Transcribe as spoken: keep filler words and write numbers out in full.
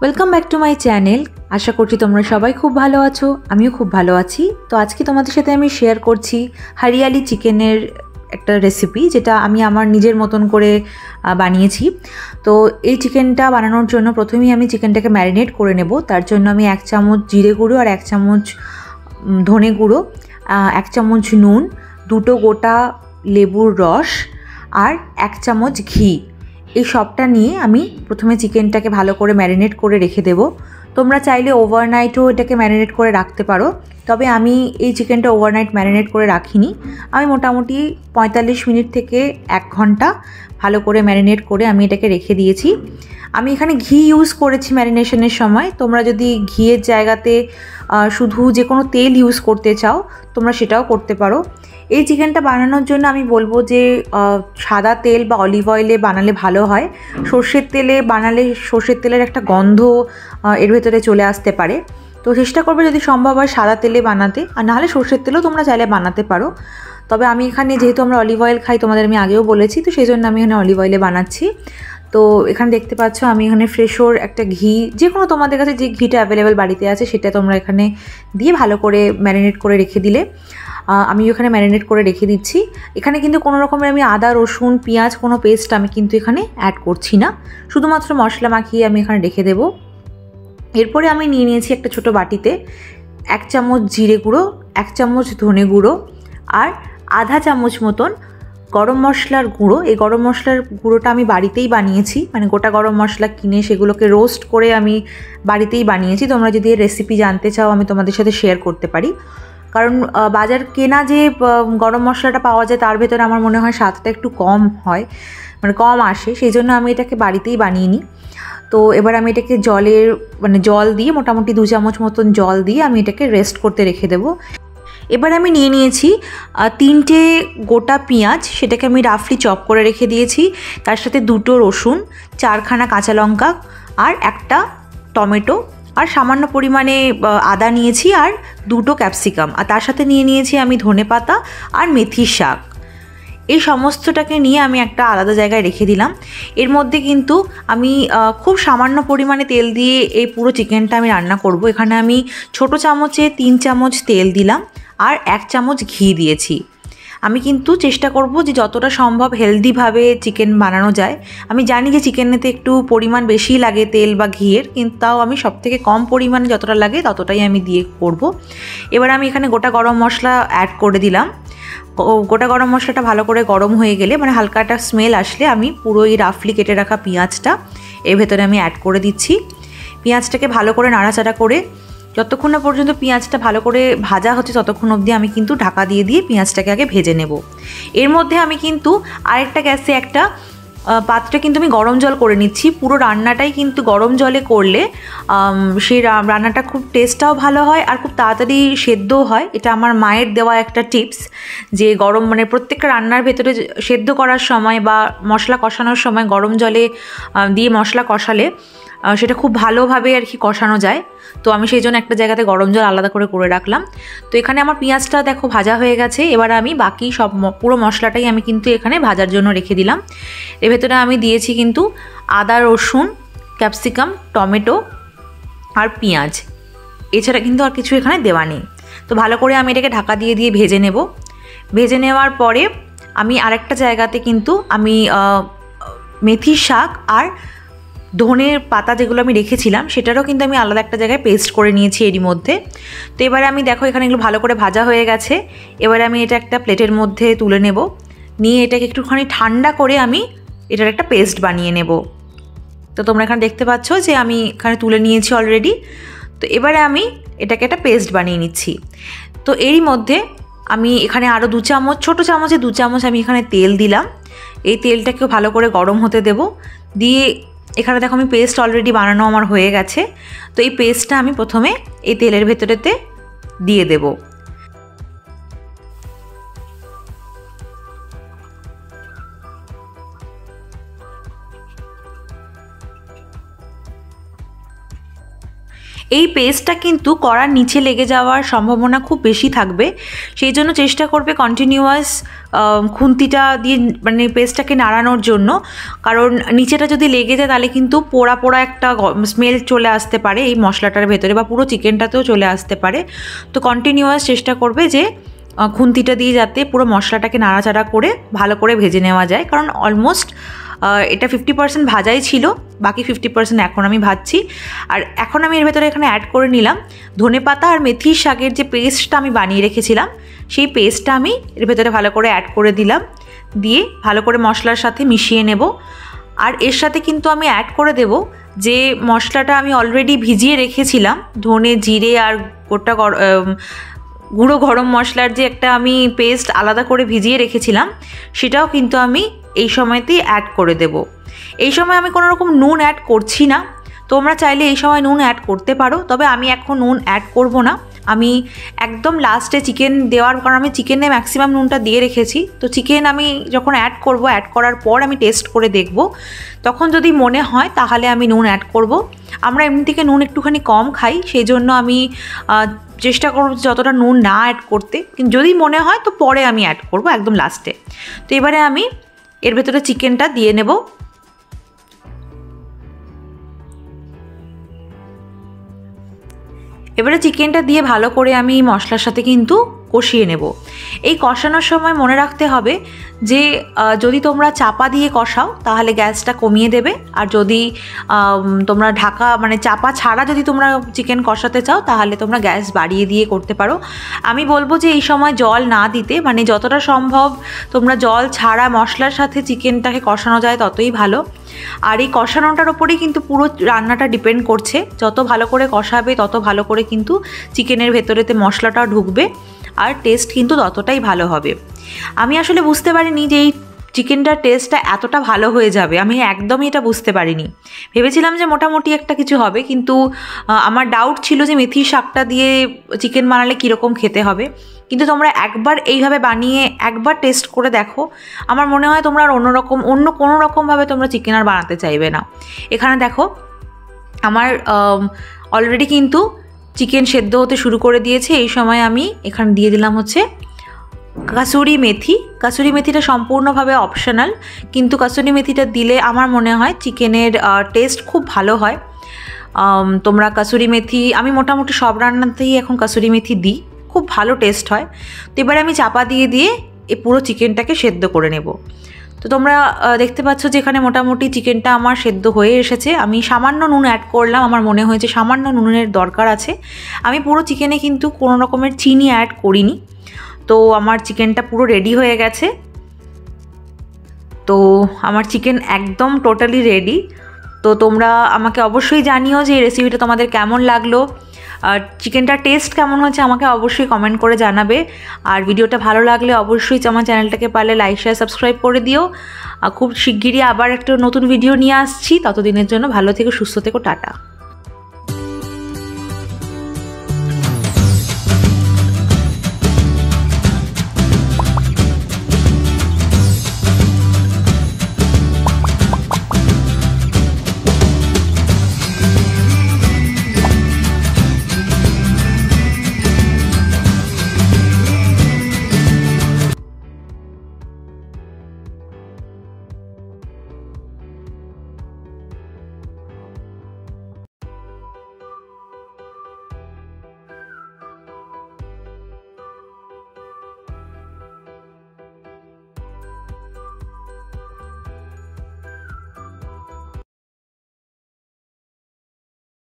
Welcome back to my channel. আশা করছি তোমরা সবাই খুব ভালো আছো, আমিও খুব ভালো আছি। তো আজকে তোমাদের সাথে আমি শেয়ার করছি হরিয়ালি চিকেনের একটা রেসিপি, যেটা আমি আমার নিজের মতন করে বানিয়েছি। তো এই চিকেনটা বানানোর জন্য প্রথমেই আমি চিকেনটাকে ম্যারিনেট করে নেব। তার জন্য আমি এক চামচ জিরে গুঁড়ো আর এক চামচ ধনে গুঁড়ো, এক চামচ নুন, দুটো গোটা লেবুর রস আর এক চামচ ঘি, এই সবটা নিয়ে আমি প্রথমে চিকেনটাকে ভালো করে ম্যারিনেট করে রেখে দেব। তোমরা চাইলে ওভারনাইটও এটাকে ম্যারিনেট করে রাখতে পারো, তবে আমি এই চিকেনটা ওভারনাইট ম্যারিনেট করে রাখিনি। আমি মোটামুটি পঁয়তাল্লিশ মিনিট থেকে এক ঘন্টা ভালো করে ম্যারিনেট করে আমি এটাকে রেখে দিয়েছি। আমি এখানে ঘি ইউজ করেছি ম্যারিনেশনের সময়। তোমরা যদি ঘিয়ের জায়গাতে শুধু যে কোনো তেল ইউজ করতে চাও তোমরা সেটাও করতে পারো। এই চিকেনটা বানানোর জন্য আমি বলবো যে সাদা তেল বা অলিভ অয়েলে বানালে ভালো হয়। সর্ষের তেলে বানালে সর্ষের তেলের একটা গন্ধ এর ভেতরে চলে আসতে পারে। তো চেষ্টা করবে যদি সম্ভব হয় সাদা তেলে বানাতে, আর নাহলে সর্ষের তেলেও তোমরা চাইলে বানাতে পারো। তবে আমি এখানে যেহেতু আমরা অলিভ অয়েল খাই, তোমাদের আমি আগেও বলেছি, তো সেই জন্য আমি এখানে অলিভ অয়েলে বানাচ্ছি। তো এখানে দেখতে পাচ্ছ আমি এখানে ফ্রেশোর একটা ঘি, যে কোনো তোমাদের কাছে যে ঘিটা অ্যাভেলেবেল বাড়িতে আছে সেটা তোমরা এখানে দিয়ে ভালো করে ম্যারিনেট করে রেখে দিলে। আমি এখানে ম্যারিনেট করে রেখে দিচ্ছি। এখানে কিন্তু কোনো রকমের আমি আদা রসুন পেঁয়াজ কোনো পেস্ট আমি কিন্তু এখানে অ্যাড করছি না, শুধুমাত্র মশলা মাখিয়ে আমি এখানে রেখে দেব। এরপরে আমি নিয়ে নিয়েছি একটা ছোট বাটিতে এক চামচ জিরে গুঁড়ো, এক চামচ ধনে গুঁড়ো আর আধা চামচ মতন গরম মশলার গুঁড়ো। এই গরম মশলার গুঁড়োটা আমি বাড়িতেই বানিয়েছি, মানে গোটা গরম মশলা কিনে সেগুলোকে রোস্ট করে আমি বাড়িতেই বানিয়েছি। তোমরা যদি এর রেসিপি জানতে চাও আমি তোমাদের সাথে শেয়ার করতে পারি, কারণ বাজার কেনা যে গরম মশলাটা পাওয়া যায় তার ভেতরে আমার মনে হয় স্বাদটা একটু কম হয়, মানে কম আসে, সেই জন্য আমি এটাকে বাড়িতেই বানিয়ে নিই। তো এবার আমি এটাকে জলের মানে জল দিয়ে মোটামুটি দু চামচ মতন জল দিয়ে আমি এটাকে রেস্ট করতে রেখে দেবো। এবার আমি নিয়ে নিয়েছি তিনটে গোটা পেঁয়াজ, সেটাকে আমি রাফলি চপ করে রেখে দিয়েছি। তার সাথে দুটো রসুন, চারখানা কাঁচা লঙ্কা আর একটা টমেটো আর সামান্য পরিমাণে আদা নিয়েছি আর দুটো ক্যাপসিকাম, আর তার সাথে নিয়ে নিয়েছি আমি ধনেপাতা আর মেথির শাক। এই সমস্তটাকে নিয়ে আমি একটা আলাদা জায়গায় রেখে দিলাম। এর মধ্যে কিন্তু আমি খুব সামান্য পরিমাণে তেল দিয়ে এই পুরো চিকেনটা আমি রান্না করব। এখানে আমি ছোট চামচে তিন চামচ তেল দিলাম আর এক চামচ ঘি দিয়েছি। আমি কিন্তু চেষ্টা করব যে যতটা সম্ভব হেলদিভাবে চিকেন বানানো যায়। আমি জানি যে চিকেনেতে একটু পরিমাণ বেশি লাগে তেল বা ঘিয়ের, কিন্তু তাও আমি সব থেকে কম পরিমাণে যতটা লাগে ততটাই আমি দিয়ে করব। এবার আমি এখানে গোটা গরম মশলা অ্যাড করে দিলাম। গোটা গরম মশলাটা ভালো করে গরম হয়ে গেলে, মানে হালকা একটা স্মেল আসলে, আমি পুরো এই রাফলি কেটে রাখা পেঁয়াজটা এর ভেতরে আমি অ্যাড করে দিচ্ছি। পেঁয়াজটাকে ভালো করে নাড়াচাড়া করে যতক্ষণ না পর্যন্ত পেঁয়াজটা ভালো করে ভাজা হচ্ছে ততক্ষণ অবধি আমি কিন্তু ঢাকা দিয়ে দিয়ে পেঁয়াজটাকে আগে ভেজে নেব। এর মধ্যে আমি কিন্তু আরেকটা গ্যাসে একটা পাত্রে কিন্তু আমি গরম জল করে নিচ্ছি। পুরো রান্নাটাই কিন্তু গরম জলে করলে সেই রান্নাটা খুব টেস্টটাও ভালো হয় আর খুব তাড়াতাড়ি সেদ্ধও হয়। এটা আমার মায়ের দেওয়া একটা টিপস, যে গরম মানে প্রত্যেকটা রান্নার ভেতরে সেদ্ধ করার সময় বা মশলা কষানোর সময় গরম জলে দিয়ে মশলা কষালে সেটা খুব ভালোভাবে আর কি কষানো যায়। তো আমি সেই জন্য একটা জায়গাতে গরম জল আলাদা করে করে রাখলাম। তো এখানে আমার পেঁয়াজটা দেখো ভাজা হয়ে গেছে। এবার আমি বাকি সব পুরো মশলাটাই আমি কিন্তু এখানে ভাজার জন্য রেখে দিলাম। এর ভেতরে আমি দিয়েছি কিন্তু আদা রসুন ক্যাপসিকাম টমেটো আর পেঁয়াজ, এছাড়া কিন্তু আর কিছু এখানে দেওয়া নেই। তো ভালো করে আমি এটাকে ঢাকা দিয়ে দিয়ে ভেজে নেব। ভেজে নেওয়ার পরে আমি আরেকটা জায়গাতে কিন্তু আমি মেথির শাক আর ধনের পাতা যেগুলো আমি রেখেছিলাম সেটারও কিন্তু আমি আলাদা একটা জায়গায় পেস্ট করে নিয়েছি এরই মধ্যে। তো এবারে আমি দেখো এখানে এগুলো ভালো করে ভাজা হয়ে গেছে। এবারে আমি এটা একটা প্লেটের মধ্যে তুলে নেব, নিয়ে এটাকে একটুখানি ঠান্ডা করে আমি এটার একটা পেস্ট বানিয়ে নেব। তো তোমরা এখানে দেখতে পাচ্ছ যে আমি এখানে তুলে নিয়েছি অলরেডি। তো এবারে আমি এটাকে একটা পেস্ট বানিয়ে নিচ্ছি। তো এরই মধ্যে আমি এখানে আরও দু চামচ ছোটো চামচে দু চামচ আমি এখানে তেল দিলাম। এই তেলটাকেও ভালো করে গরম হতে দেব। দিয়ে এখানে দেখো আমি পেস্ট অলরেডি বানানো আমার হয়ে গেছে। তো এই পেস্টটা আমি প্রথমে এই তেলের ভেতরেতে দিয়ে দেব। এই পেস্টটা কিন্তু কড়ার নিচে লেগে যাওয়ার সম্ভাবনা খুব বেশি থাকবে, সেই জন্য চেষ্টা করবে কন্টিনিউয়াস খুন্তিটা দিয়ে মানে পেস্টটাকে নাড়ানোর জন্য, কারণ নিচেটা যদি লেগে যায় তাহলে কিন্তু পোড়া পোড়া একটা স্মেল চলে আসতে পারে এই মশলাটার ভেতরে, বা পুরো চিকেনটাতেও চলে আসতে পারে। তো কন্টিনিউয়াস চেষ্টা করবে যে খুন্তিটা দিয়ে যাতে পুরো মশলাটাকে নাড়াচাড়া করে ভালো করে ভেজে নেওয়া যায়, কারণ অলমোস্ট এটা ফিফটি পার্সেন্ট ভাজাই ছিল, বাকি ফিফটি পার্সেন্ট এখন আমি ভাজছি। আর এখন আমি এর ভেতরে এখানে অ্যাড করে নিলাম ধনেপাতা আর মেথির শাকের যে পেস্টটা আমি বানিয়ে রেখেছিলাম, সেই পেস্টটা আমি এর ভেতরে ভালো করে অ্যাড করে দিলাম, দিয়ে ভালো করে মশলার সাথে মিশিয়ে নেব। আর এর সাথে কিন্তু আমি অ্যাড করে দেব যে মশলাটা আমি অলরেডি ভিজিয়ে রেখেছিলাম, ধনে জিরে আর গোটা গুঁড়ো গরম মশলার যে একটা আমি পেস্ট আলাদা করে ভিজিয়ে রেখেছিলাম, সেটাও কিন্তু আমি এই সময়তেই অ্যাড করে দেব। এই সময় আমি কোনো রকম নুন অ্যাড করছি না, তোমরা চাইলে এই সময় নুন অ্যাড করতে পারো, তবে আমি এখন নুন অ্যাড করব না। আমি একদম লাস্টে চিকেন দেওয়ার, কারণ আমি চিকেনে ম্যাক্সিমাম নুনটা দিয়ে রেখেছি, তো চিকেন আমি যখন অ্যাড করব, অ্যাড করার পর আমি টেস্ট করে দেখব, তখন যদি মনে হয় তাহলে আমি নুন অ্যাড করব। আমরা এমনি থেকে নুন একটুখানি কম খাই, সেই জন্য আমি চেষ্টা করব যতটা নুন না অ্যাড করতে, কিন্তু যদি মনে হয় তো পরে আমি অ্যাড করব একদম লাস্টে। তো এবারে আমি এর ভেতরে চিকেনটা দিয়ে নেব। এবারে চিকেনটা দিয়ে ভালো করে আমি মশলার সাথে কিন্তু কষিয়ে নেব। এই কষানোর সময় মনে রাখতে হবে যে যদি তোমরা চাপা দিয়ে কষাও তাহলে গ্যাসটা কমিয়ে দেবে, আর যদি তোমরা ঢাকা মানে চাপা ছাড়া যদি তোমরা চিকেন কষাতে চাও তাহলে তোমরা গ্যাস বাড়িয়ে দিয়ে করতে পারো। আমি বলবো যে এই সময় জল না দিতে, মানে যতটা সম্ভব তোমরা জল ছাড়া মশলার সাথে চিকেনটাকে কষানো যায় ততই ভালো। আর এই কষানোটার ওপরেই কিন্তু পুরো রান্নাটা ডিপেন্ড করছে, যত ভালো করে কষাবে তত ভালো করে কিন্তু চিকেনের ভেতরেতে মশলাটাও ঢুকবে আর টেস্ট কিন্তু ততটাই ভালো হবে। আমি আসলে বুঝতে পারিনি যে এই চিকেনটার টেস্টটা এতটা ভালো হয়ে যাবে, আমি একদমই এটা বুঝতে পারিনি। ভেবেছিলাম যে মোটামুটি একটা কিছু হবে, কিন্তু আমার ডাউট ছিল যে মেথির শাকটা দিয়ে চিকেন বানালে কীরকম খেতে হবে। কিন্তু তোমরা একবার এইভাবে বানিয়ে একবার টেস্ট করে দেখো, আমার মনে হয় তোমরা আর অন্যরকম অন্য কোনো রকমভাবে তোমরা চিকেন আর বানাতে চাইবে না। এখানে দেখো আমার অলরেডি কিন্তু চিকেন সেদ্ধ হতে শুরু করে দিয়েছে। এই সময় আমি এখানে দিয়ে দিলাম হচ্ছে কাসুরি মেথি। কাসুরি মেথিটা সম্পূর্ণভাবে অপশনাল, কিন্তু কাসুরি মেথিটা দিলে আমার মনে হয় চিকেনের টেস্ট খুব ভালো হয়। তোমরা কাসুরি মেথি, আমি মোটামুটি সব রান্নাতেই এখন কাসুরি মেথি দিই, খুব ভালো টেস্ট হয়। তো এবারে আমি চাপা দিয়ে দিয়ে এই পুরো চিকেনটাকে সেদ্ধ করে নেব। তো তোমরা দেখতে পাচ্ছ যে এখানে মোটামুটি চিকেনটা আমার সেদ্ধ হয়ে এসেছে। আমি সামান্য নুন অ্যাড করলাম, আমার মনে হয়েছে সামান্য নুনের দরকার আছে। আমি পুরো চিকেনে কিন্তু কোনো রকমের চিনি অ্যাড করিনি। তো আমার চিকেনটা পুরো রেডি হয়ে গেছে। তো আমার চিকেন একদম টোটালি রেডি। তো তোমরা আমাকে অবশ্যই জানিও যে এই রেসিপিটা তোমাদের কেমন লাগলো, আর চিকেনটার টেস্ট কেমন হচ্ছে আমাকে অবশ্যই কমেন্ট করে জানাবে। আর ভিডিওটা ভালো লাগলে অবশ্যই আমার চ্যানেলটাকে পারলে লাইক শেয়ার সাবস্ক্রাইব করে দিও। খুব শিগগিরই আবার একটা নতুন ভিডিও নিয়ে আসছি, ততদিনের জন্য ভালো থেকো, সুস্থ থেকো, টাটা।